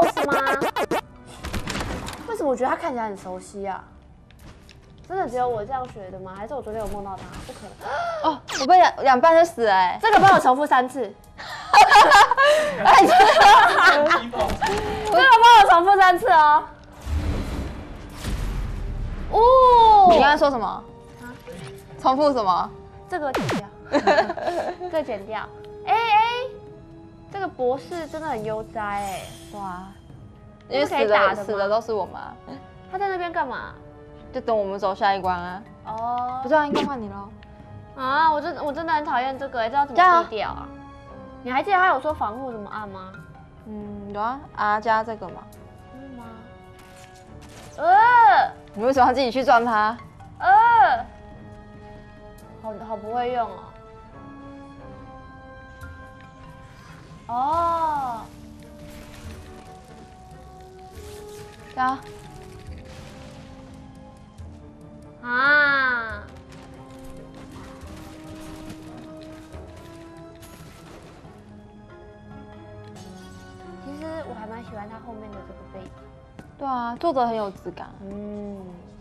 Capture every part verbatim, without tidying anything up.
boss 吗？为什么我觉得他看起来很熟悉啊？真的只有我这样学的吗？还是我昨天有梦到他？不可能。 哦，我被两两半就死了哎、欸！ 这个帮我重复三次。哎，这个帮我重复三次哦。哦， 你刚才说什么？啊？重复什么？ 这个剪掉，这个剪掉。哎哎，这个博士真的很悠哉哎。 对啊，因为死的死的都是我们、啊。 他在那边干嘛？ 就等我们走下一关啊。 哦， 不知道应该换你喽。 啊，我真我真的很讨厌这个，知道怎么避掉啊？你还记得他有说防护怎么按吗？ 嗯，有啊，R 加这个嘛。 是吗？呃， 你为什么要自己去撞它？ 呃，好好不会用哦。哦， 加啊。其实我还蛮喜欢它后面的这个背景。 对啊，做的很有质感。 嗯，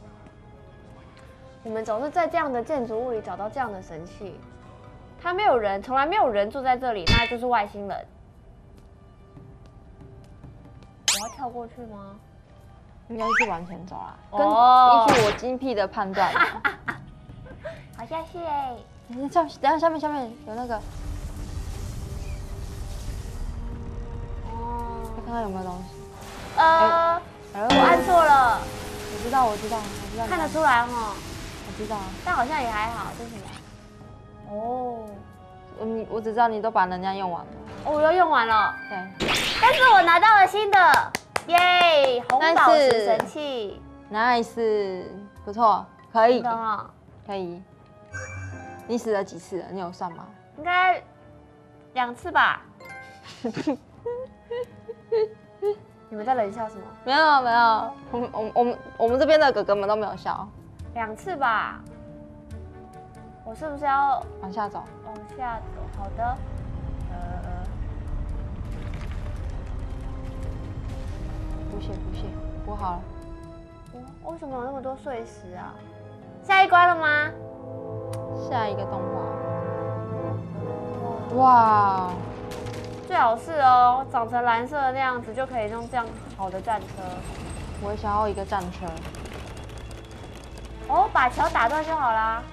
我们总是在这样的建筑物里找到这样的神器。它没有人，从来没有人住在这里，那就是外星人。我要跳过去吗？ 应该是往前走啦。 哦， 跟依据我精辟的判断。 好像是哎。 下，等下下面下面有那个。 哦。 看看有没有东西。 呃，我按错了。 我知道，我知道，我知道。 看得出来哦。 我知道。但好像也还好，这是什么？哦。 你我只知道你都把能量用完了。 哦，我又用完了。 对。 但是我拿到了新的，耶！红宝石神器。 Nice， 不错，可以。 哦、 可以。你死了几次了？你有算吗？ 应该两次吧。你们在冷笑什么？ 没有没有，我们我我们我们这边的哥哥们都没有笑。 两次吧。我是不是要往下走？ 往下走，好的。呃呃。 补血补血，补好了。 为什么有那么多碎石啊？下一关了吗？ 下一个动画。哇！ 最好是哦，长成蓝色的那样子就可以用这样好的战车。 我也想要一个战车。 哦，把桥打断就好啦。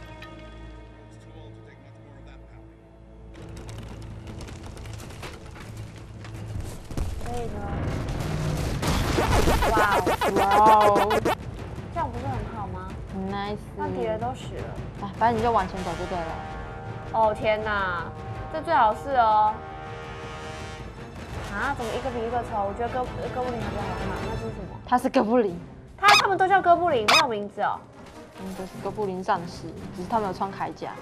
可以呢。哇哦！哇哦！这样不是很好吗 ？Nice。 那敌人都死了。 哎，反正你就往前走就对了。 哦天哪，这最好是哦。啊，怎么一个比一个丑？我觉得哥哥布林还比较好看。那这是什么？ 他是哥布林。 他他们都叫哥布林，没有名字哦。 嗯，都是哥布林战士，只是他们有穿铠甲。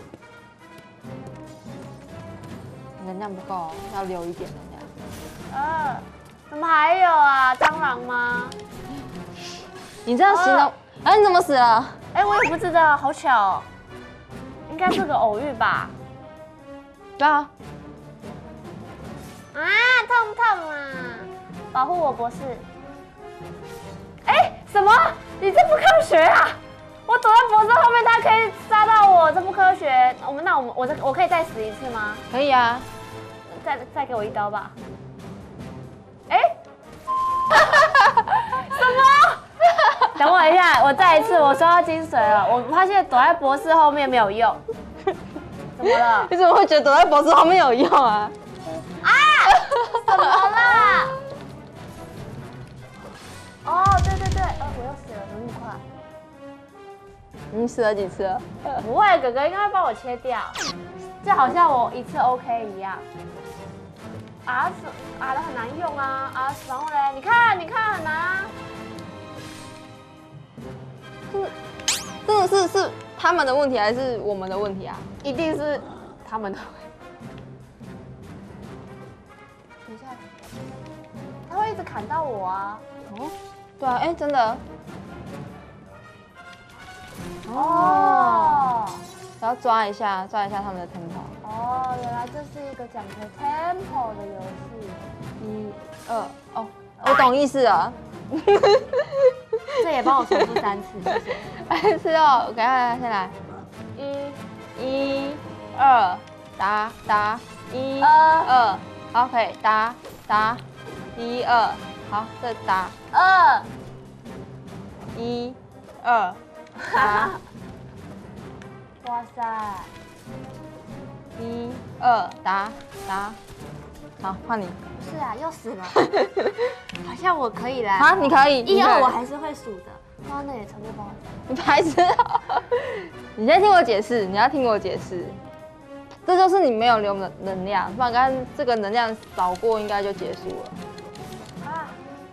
能量不够，要留一点能量。 呃，怎么还有啊？蟑螂吗？ 你这样形容，哎、呃，你怎么死了？ 哎、欸，我也不知道，好巧、哦，应该是个偶遇吧？ 对啊。 啊，痛痛啊！保护我，博士。哎、欸，什么？你这不科学啊！我躲在博士后面，他可以杀到我，这不科学。我们那我们我这我可以再死一次吗？ 可以啊。 再再给我一刀吧。哎、欸，什么？等我一下，我再一次，我收到精髓了。我发现躲在博士后面没有用。怎么了？ 你怎么会觉得躲在博士后面有用啊？ 啊！怎么啦？哦，对对对，呃，我又死了，怎么那么快？ 你死了几次了？ 不会，哥哥应该会帮我切掉。就好像我一次 OK 一样。啊，是啊的很难用啊啊！然后嘞，你看，你看很难啊。 是，真的是是他们的问题还是我们的问题啊？ 一定是他们的。等一下，他会一直砍到我啊！ 哦，对啊，哎、欸，真的。 哦， 然后抓一下，抓一下他们的 tempo。 哦，原来这是一个讲求 tempo 的游戏。 一、二，哦， 我懂意思了。 这也帮我重复三次，谢谢。 白痴哦，我给他先来，一、一、二，打打，一、二，好，可以打打，一二，好，再打二， 一、二，打， 哇塞， 一、二，打打，好，换你。 不是啊，又死了。好像我可以啦。 好，你可以。 一二我还是会数的。哇，那也全部帮我。 你白痴哦！你先听我解释，你要听我解释。这就是你没有留能能量，不然刚刚这个能量扫过应该就结束了。 啊！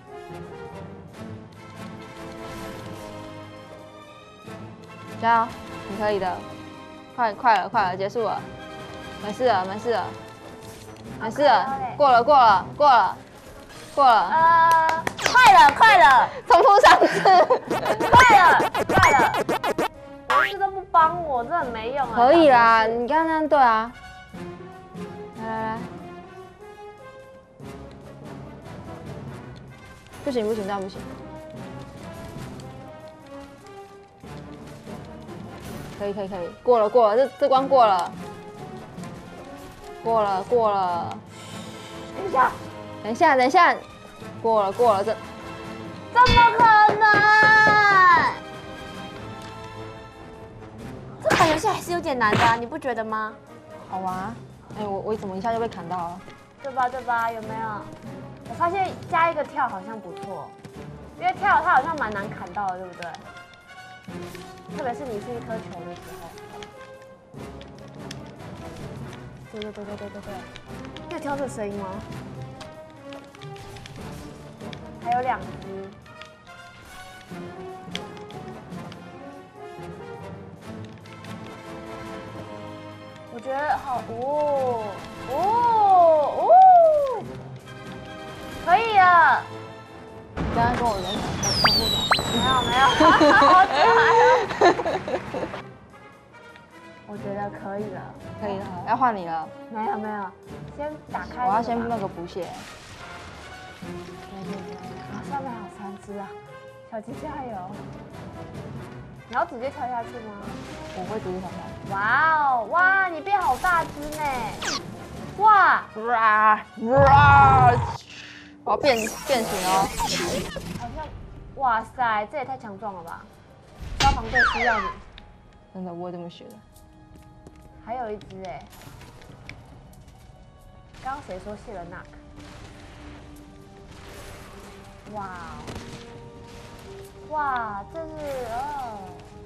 加油，你可以的，快快了，快了，结束了，没事了，没事了，没事了，过了，过了，过了，过了。 呃，快了，快了， 重复三次， 快了，快了。博士都不帮我，真的很没用啊。 可以啦，你刚刚那样对啊。来来来，不行不行，这样不行。可以可以可以，过了过了，这这关过了，过了过了。 等一下， 等一下等一下，过了过了，这怎么可能？这款游戏还是有点难的啊，你不觉得吗？ 好玩。哎，我我怎么一下就被砍到了？ 对吧对吧？有没有？我发现加一个跳好像不错，因为跳它好像蛮难砍到的，对不对？特别是你是一颗球的时候。对对对对对对对。你有听到这个声音吗？还有两只。我觉得好哦哦哦，可以了。 刚刚跟我人重复讲。 没有没有，好可爱。我觉得可以了， 可以了，要换你了。 没有没有，先打开。 我要先那个补血。 啊，上面还有三只啊，小鸡加油！你要直接跳下去吗？ 我会直接跳下去。 哇哦哇，你变好大只呢！哇哇哇！我要变变形哦。 好像，哇塞，这也太强壮了吧！消防队需要你。 真的，我也这么学的。 还有一只哎，刚刚谁说谢了那个？哇哇，这是哦，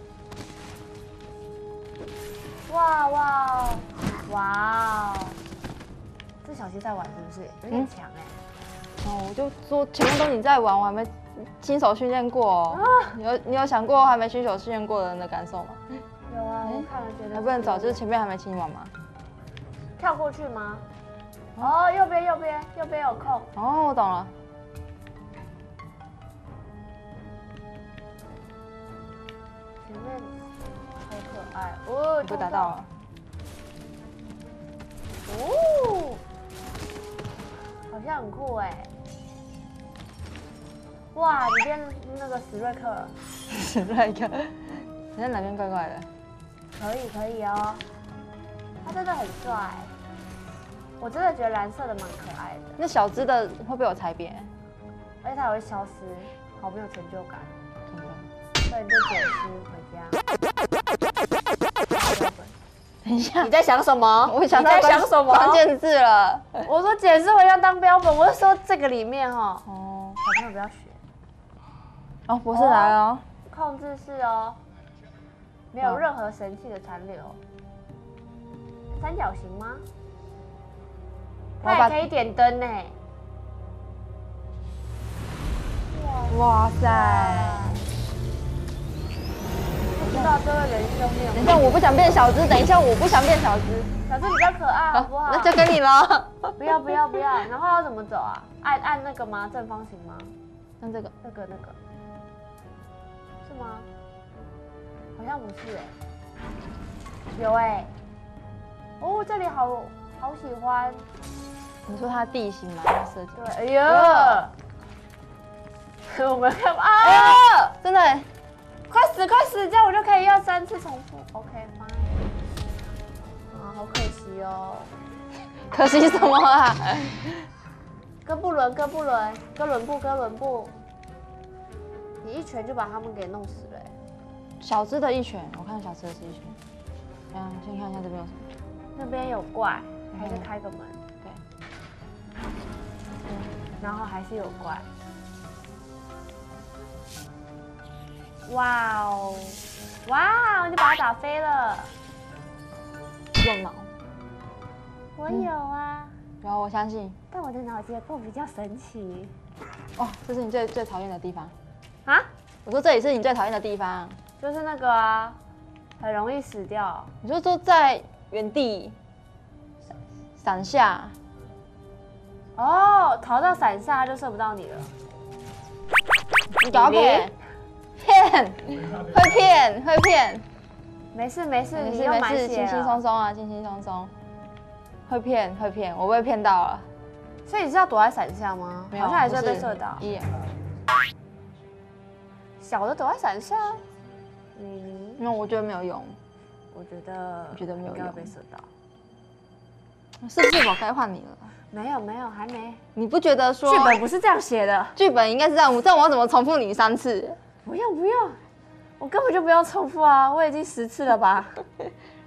哇哇哇哦，这小鸡在玩是不是？有点强哎。 哦，我就说前面都你在玩，我还没亲手训练过哦。你有你有想过还没亲手训练过的人的感受吗？ 有啊，我看了觉得。 还不能找，就是前面还没亲完吗？ 跳过去吗？哦，右边右边右边有空。 哦，我懂了。 前面好可爱哦， 被打到了。 哦，好像很酷哎！哇，你变那个史瑞克了。 史瑞克，你在哪边怪怪的？ 可以可以哦，他真的很帅，我真的觉得蓝色的蛮可爱的。 那小只的会被我踩扁， 而且它也会消失，好没有成就感。 真的。 所以你就捡尸回家。 等一下， 你在想什么？ 我想到你在想什么关键字了。 我说捡尸回家当标本，我是说这个里面哈。哦，小朋友不要学。 哦，博士来了哦。 控制室哦，没有任何神器的残留。三角形吗？它也可以点灯呢。 哇塞！ 不知道这位仁兄有等一下，我不想变小只。等一下，我不想变小只。 小只比较可爱，好不好？ 那就跟你了。 不要不要不要！然后要怎么走啊？按按那个吗？正方形吗？ 按这个， 那个那个，是吗？好像不是哎。有哎。哦，这里好好喜欢。 你说它的地形吗？它设计。 对，哎呀， 我们看啊， 哎呦，真的， 快死快死，这样我就可以要三次重复。OK fine。啊，好可惜哦。 可惜什么啊？ 哥布伦，哥布伦，哥伦布，哥伦布，你一拳就把他们给弄死了。 小只的一拳，我看小只的是一拳。等下先看一下这边有什么。 那边有怪，还是开个门。 对。 然后还是有怪。哇哦，哇哦，你把它打飞了。 用脑。 我有啊。 有，我相信。 但我的脑结构比较神奇。 哇，这是你最最讨厌的地方。 啊？ 我说这里是你最讨厌的地方。 就是那个啊，很容易死掉。 你说坐在原地闪下。 哦，逃到伞下就射不到你了。 你搞骗，骗，会骗，会骗。 没事没事， 没你又事没事， 满血了。 轻轻松松啊，轻轻松松。会骗，会骗，我被骗到了。 所以你是要躲在伞下吗？ 没有， 好像还是会被射到。 一眼。 小的躲在伞下。嗯， 因为我觉得没有用。 我觉得， 我觉得没有用， 被射到。 是不是我该换你了？ 没有没有，还没。 你不觉得说剧本不是这样写的？ 剧本应该是这样，这样我要怎么重复你三次？ 不用不用，我根本就不用重复啊，我已经十次了吧？